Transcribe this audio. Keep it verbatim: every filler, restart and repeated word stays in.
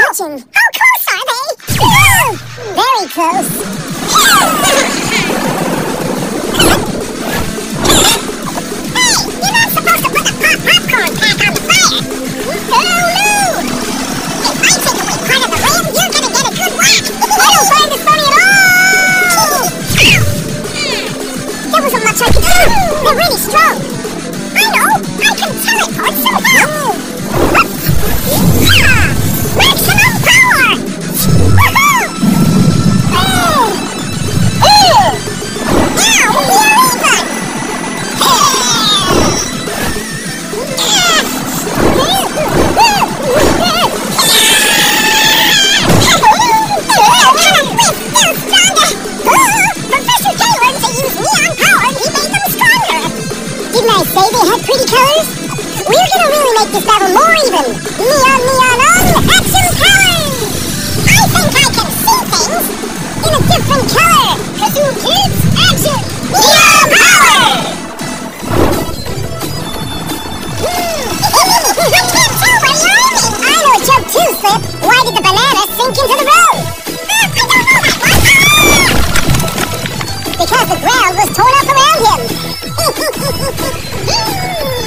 imagine. How close are they? Very close. Hey, you're not supposed to put the pop popcorn pack on the fire. Oh, no. If I take away part of the rim, you're gonna get a good whack. I don't find this funny at all. There wasn't much I could do. They're really strong. I know. I can teleport somehow. Ah! Maximum power! Woohoo! Oh! Oh! Now we're even! Professor Taylor to use neon power and he made them stronger! Didn't I say they had pretty colors? We're gonna really make this battle more even! Neon, neon on, action powers! I think I can see things in a different color! Kazoom Kids, action! Neon power! I can't tell where you're aiming! I know a joke too, Slip! Why did the banana sink into the road? Uh, I don't know that one! Ah! Because the ground was torn up around him!